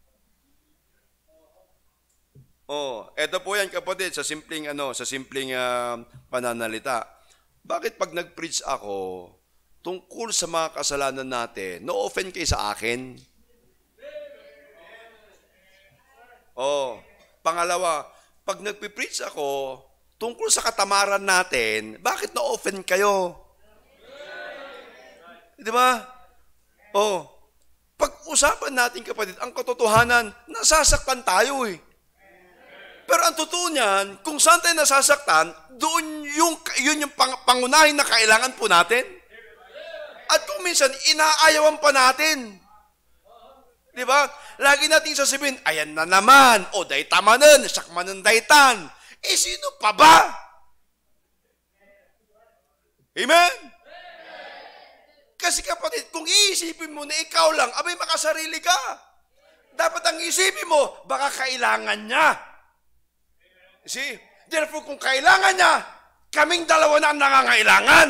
Oh, eto po yan, kapatid, sa simpleng, ano, sa simpleng uh, pananalita. Bakit pag nag-preach ako tungkol sa mga kasalanan natin, no-offend kayo sa akin? Oh, pangalawa, pag nag-preach ako tungkol sa katamaran natin, bakit na-offend kayo? Di ba? Oh, pag-usapan natin, kapatid, ang katotohanan, nasasaktan tayo eh. Pero ang totoo niyan, kung saan tayo nasasaktan, doon yung, yun yung pang, pangunahin na kailangan po natin. At kung minsan, inaayawan pa natin. Di ba? Lagi natin sasabihin, ayan na naman, o daytamanan, sakmanan daytan. Eh, sino pa ba? Amen? Kasi kapatid, kung iisipin mo na ikaw lang, abay makasarili ka. Dapat ang isipin mo, baka kailangan niya. See? Therefore, kung kailangan niya, kaming dalawa na ang nangangailangan.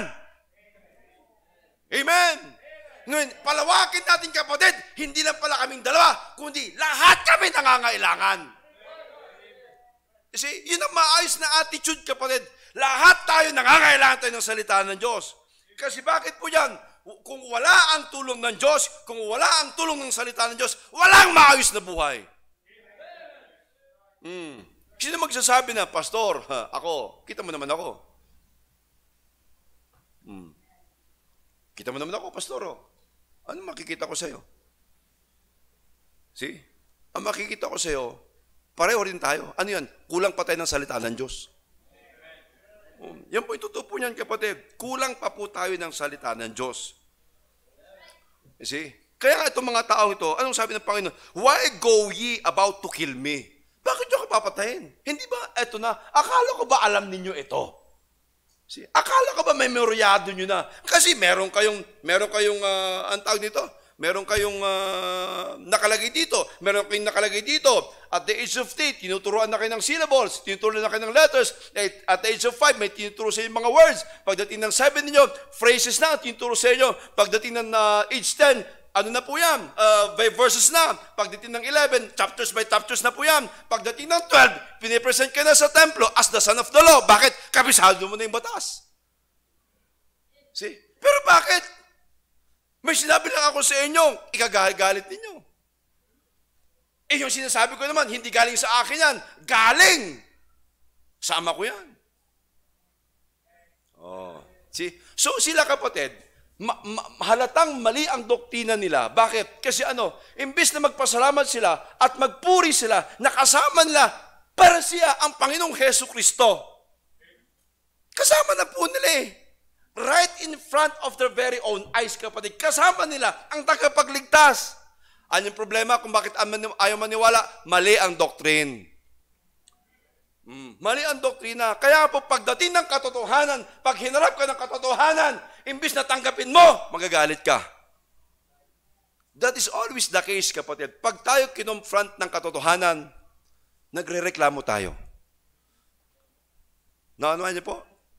Amen? Ngayon, palawakin natin, kapatid, hindi lang pala kaming dalawa, kundi lahat kami nangangailangan. Kasi yun ang maayos na attitude, kapatid. Lahat tayo nangangailangan tayo ng salita ng Diyos. Kasi bakit po yan? Kung wala ang tulong ng Diyos, kung wala ang tulong ng salita ng Diyos, walang maayos na buhay. Hmm. Sino magsasabi na, Pastor, ha, ako, kita mo naman ako. Hmm. Kita mo naman ako, Pastor. Oh. Ano makikita ko sa'yo? See? Ang makikita ko sa'yo, pareho rin tayo. Ano yan? Kulang pa tayo ng salita ng Diyos. Um, yan po yung totoo po niyan, kapatid. Kulang pa po tayo ng salita ng Diyos. You see? Kaya nga itong mga tao ito, anong sabi ng Panginoon? Why go ye about to kill me? Bakit nyo ako papatayin? Hindi ba, eto na, akala ko ba alam ninyo ito? See, akala ko ba may memoryado nyo na? Kasi meron kayong, meron kayong, uh, ang tawag dito, meron kayong uh, nakalagay dito, meron kayong nakalagay dito. At the age of three, tinuturuan na kayo ng syllables, tinuturuan na kayo ng letters. At the age of five, may tinuturo sa inyo mga words. Pagdating ng seven ninyo, phrases na, tinuturo sa inyo. Pagdating ng uh, age ten, ano na po yan? Uh, by verses na. Pagdating ng eleven, chapters by chapters na po yan. Pagdating ng twelve, pinipresent ka na sa templo as the son of the law. Bakit? Kabisado mo na yung batas. See? Pero bakit? May sinabi lang ako sa inyo, ikagalit ninyo. Eh yung sinasabi ko naman, hindi galing sa akin yan. Galing! Sa ama ko yan. Oh. See? So sila kapatid, Ma ma halatang mali ang doktrina nila. Bakit? Kasi ano, imbis na magpasalamat sila at magpuri sila, nakasama nila para siya ang Panginoong Hesus Kristo. Kasama na po nila eh. Right in front of their very own eyes, kapatid. Kasama nila ang tagapagligtas. Ano yung problema kung bakit ayaw maniwala? Mali ang doctrine. Mm, mali ang doktrina. Kaya po pagdating ng katotohanan, pag hinarap ka ng katotohanan, imbis na tanggapin mo, magagalit ka. That is always the case, kapatid. Pag tayo kinonfront ng katotohanan, nagrereklamo tayo. Naanoan niyo po?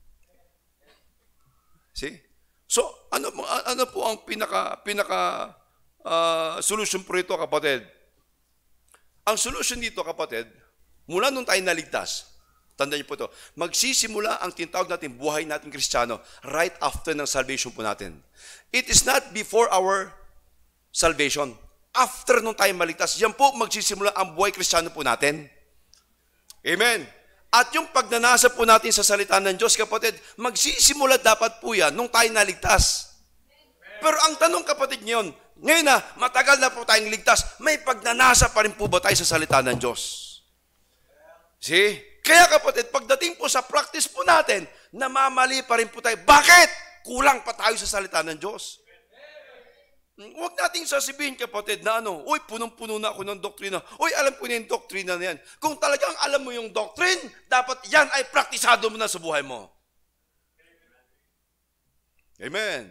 See? So, ano, ano po ang pinaka, pinaka uh, solution po rito, kapatid? Ang solution dito, kapatid, mula nung tayo naligtas, tandaan niyo po ito, magsisimula ang tinatawag natin buhay natin Kristiyano right after ng salvation po natin. It is not before our salvation. After nung tayo maligtas, yan po magsisimula ang buhay Kristiyano po natin. Amen. At yung pagnanasa po natin sa salita ng Diyos, kapatid, magsisimula dapat po yan nung tayo naligtas. Pero ang tanong, kapatid, ngayon, ngayon na, matagal na po tayong ligtas, may pagnanasa pa rin po ba tayo sa salita ng Diyos? See? Kaya kapatid, pagdating po sa practice po natin, namamali pa rin po tayo. Bakit? Kulang pa tayo sa salita ng Diyos. Huwag nating sasabihin, kapatid, na ano, uy, punong-puno na ako ng doktrina. Uy, alam ko na yung doktrina na yan. Kung talagang alam mo yung doctrine, dapat yan ay praktisado mo na sa buhay mo. Amen.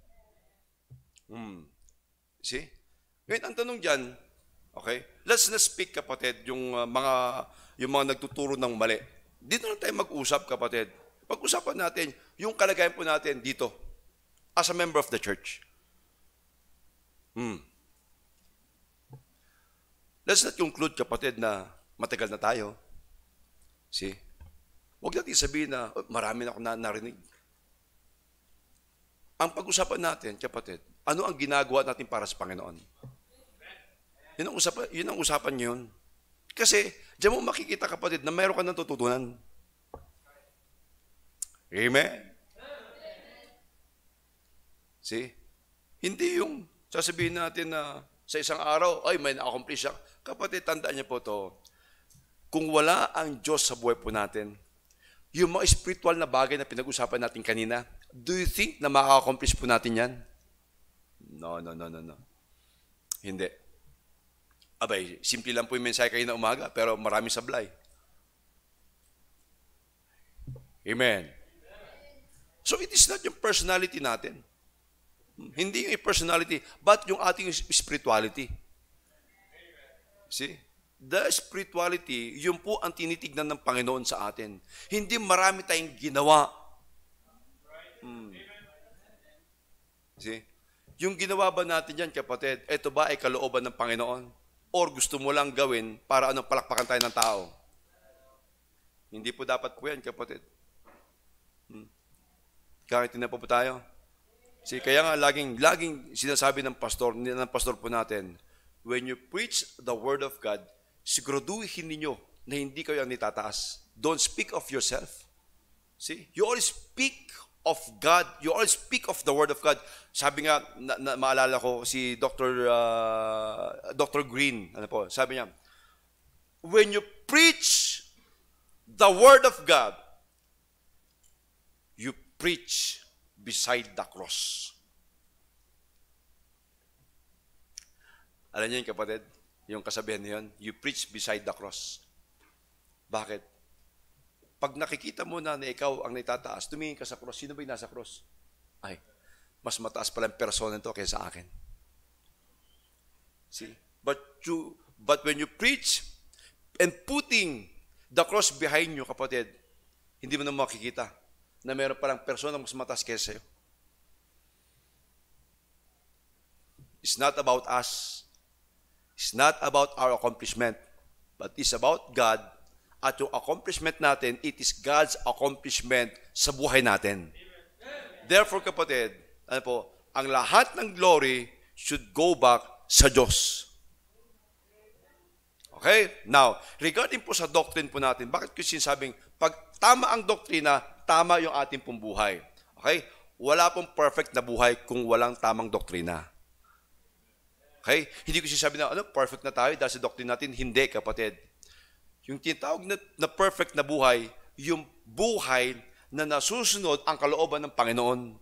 Hmm. See? Ngayon, ang tanong dyan, okay, let's not speak, kapatid, yung uh, mga yung mga nagtuturo ng mali. Dito na tayo mag-usap, kapatid. Pag-usapan natin yung kalagayan po natin dito as a member of the church. Hmm. Let's not conclude, kapatid, na matagal na tayo. See? Huwag natin sabihin na oh, marami na ako na narinig. Ang pag-usapan natin, kapatid, ano ang ginagawa natin para sa Panginoon? Yun ang usapan, yun ang usapan niyo yun. Kasi, diyan mo makikita, kapatid, na mayroon ka ng tututunan. Amen? See? Hindi yung sasabihin natin na sa isang araw, ay, may na-accomplish siya. Kapatid, tandaan niyo po to. Kung wala ang Diyos sa buhay po natin, yung mga spiritual na bagay na pinag-usapan natin kanina, do you think na maka-accomplish po natin yan? No, no, no, no, no. Hindi. Abay, simple lang po yung mensahe kayo na umaga, pero marami sablay. Amen. So it is not yung personality natin. Hindi yung personality, but yung ating spirituality. See? The spirituality, yun po ang tinitignan ng Panginoon sa atin. Hindi marami tayong ginawa. Hmm. See? Yung ginawa ba natin yan, kapatid, ito ba ay kalooban ng Panginoon? Or gusto mo lang gawin para anong palakpakan tayo ng tao? Hindi po dapat po yan, kapatid. Hmm. Kahit hindi na po po tayo. See, kaya nga laging, laging sinasabi ng pastor, ng pastor po natin, when you preach the word of God, siguraduhin ninyo na hindi kayo ang nitataas. Don't speak of yourself. See, you always speak of God. You always speak of the word of God. Sabi nga, na, na, maalala ko si Doctor Uh, Doctor Green, ano po, sabi niya, when you preach the word of God, you preach beside the cross. Alam niyo yun, kapatid? Yung kasabihan niyon, you preach beside the cross. Bakit? Pag nakikita mo na na ikaw ang naitataas, tumingin ka sa cross. Sino ba yung nasa cross? Ay, mas mataas pala ang persona nito kaysa sa akin. See? But you, but when you preach and putting the cross behind you, kapatid, hindi mo na makikita na meron palang persona mas mataas kaysa sa'yo. It's not about us. It's not about our accomplishment. But it's about God. At yung accomplishment natin, it is God's accomplishment sa buhay natin. Therefore, kapatid, ano po, ang lahat ng glory should go back sa Diyos. Okay? Now, regarding po sa doctrine po natin, bakit ko sinasabing, pag tama ang doktrina, tama yung ating pong buhay. Okay? Wala pong perfect na buhay kung walang tamang doktrina. Okay? Hindi ko sinasabi na, ano, perfect na tayo dahil sa doktrina natin. Hindi, kapatid. Yung tinatawag na, na perfect na buhay, yung buhay na nasusunod ang kalooban ng Panginoon.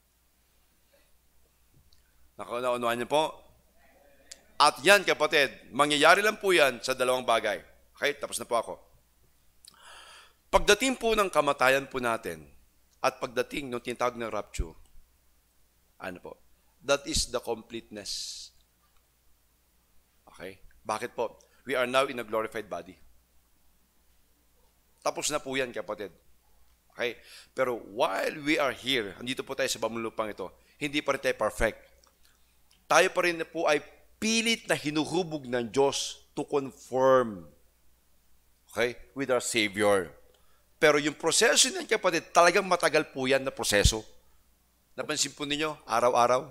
Nakunaunuhan niyo po? At yan, kapatid, mangyayari lang po yan sa dalawang bagay. Okay? Tapos na po ako. Pagdating po ng kamatayan po natin, at pagdating ng tinatawag na rapture, ano po? That is the completeness. Okay? Bakit po? We are now in a glorified body. Tapos na po yan, kapatid. Okay? Pero while we are here, andito po tayo sa bamulupang ito, hindi pa rin tayo perfect. Tayo pa rin po ay pilit na hinuhubog ng Diyos to conform, okay, with our Savior. Pero yung proseso niyan, kapatid, talagang matagal po yan na proseso. Napansin po ninyo, araw-araw.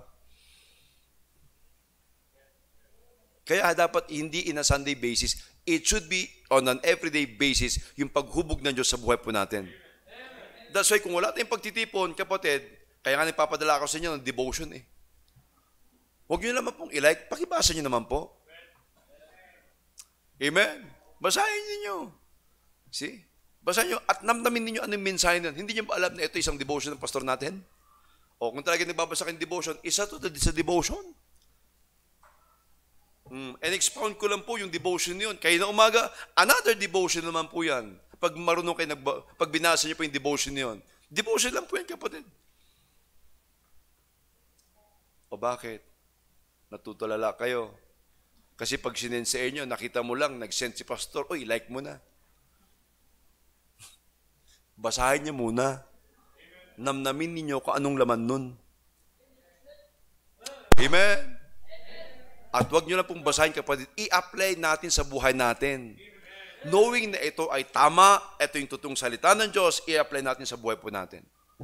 Kaya dapat hindi in a Sunday basis, it should be on an everyday basis yung paghubog ng Diyos sa buhay po natin. That's why kung wala tayong pagtitipon, kapatid, kaya nga nagpapadala ako sa inyo ng devotion eh. Huwag nyo naman pong i-like, pakibasa nyo naman po. Amen? Basahin niyo. See? Basahin nyo at namnamin ninyo anong mensahe nun. Hindi nyo ba alam na ito isang devotion ng pastor natin? O kung talaga nagbabasa kayong devotion, isa to sa devotion. Hmm. And expound ko lang po yung devotion niyon. Kaya na umaga, another devotion naman po yan. Pag marunong kayo, nagba, pag binasa nyo po yung devotion niyon. Devotion lang po yan, kapatid. O bakit? Natutulala kayo. Kasi pag sinend sa inyo, nakita mo lang, nag-send si pastor, uy, like mo na. Basahin niyo muna. Namnamin ninyo kung anong laman nun. Amen? At huwag nyo lang pong basahin, kapatid. I-apply natin sa buhay natin. Knowing na ito ay tama, ito yung totoong salita ng Diyos, i-apply natin sa buhay po natin.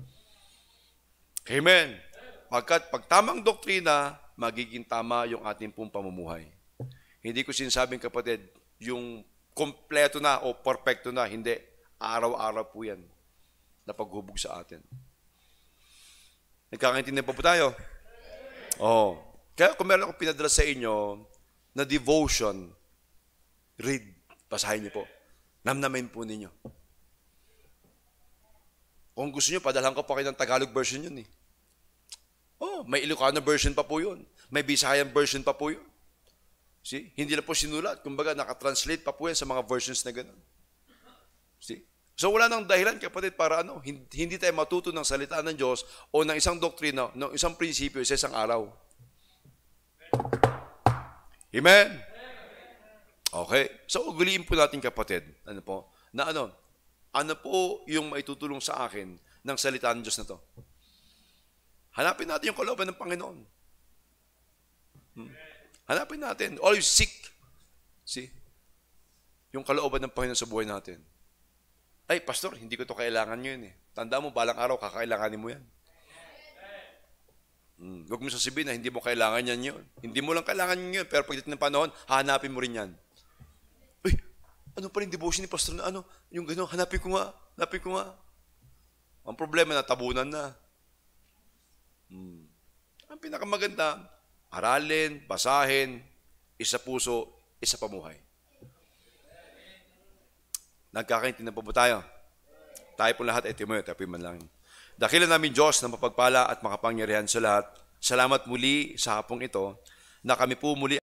Amen? Pagkat pag tamang doktrina, magiging tama yung ating pong pamumuhay. Hindi ko sinasabing, kapatid, yung kompleto na o perfecto na. Hindi. Araw-araw po yan na paghubog sa atin. Nagkakaintindihan pa po tayo? Oo. Kaya kung meron akong pinadala sa inyo na devotion, read. Basahin niyo po. Namnamin po ninyo. Kung gusto niyo, padalhan ko pa kayo ng Tagalog version yun eh. Oh, may Ilocano version pa po yun. May Bisayan version pa po yun. See? Hindi na po sinulat. Kumbaga, nakatranslate pa po yan sa mga versions na gano'n. See? So, wala nang dahilan, kapatid, para ano, hindi tayo matuto ng salita ng Diyos o ng isang doktrina, ng isang prinsipyo sa isang araw. Amen? Okay. So, uguliin po natin, kapatid, ano po, na ano, ano po yung maitutulong sa akin ng salita ng Diyos na to. Hanapin natin yung kalooban ng Panginoon. Hmm. Hanapin natin. Always seek. See? Yung kalooban ng Panginoon sa buhay natin. Ay, pastor, hindi ko to kailangan yun eh. Tanda mo, balang araw, kakailanganin mo yan. Hmm. Huwag mo sasabihin na hindi mo kailangan yan yun. Hindi mo lang kailangan yun yun, pero pagdating ng panahon, hanapin mo rin yan. Uy, ano pa rin devotion ni pastor na ano? Yung gano'n, hanapin ko nga, hanapin ko nga. Ang problema, natabunan na. Hmm. Ang pinakamaganda, aralin, basahin, isa puso, isa pamuhay. Nagkakaintindihan po ba tayo? Tayo po lahat ay timoy, tayo po yung manlangin. Dakilan namin Diyos na mapagpala at makapangyarihan sa lahat. Salamat muli sa hapong ito na kami po muli